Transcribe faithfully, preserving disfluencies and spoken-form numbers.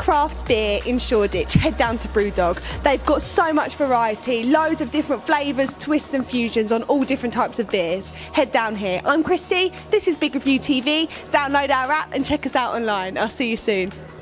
craft beer in Shoreditch, head down to BrewDog. They've got so much variety, loads of different flavours, twists and fusions on all different types of beers. Head down here. I'm Christy, this is Big Review T V. Download our app and check us out online. I'll see you soon.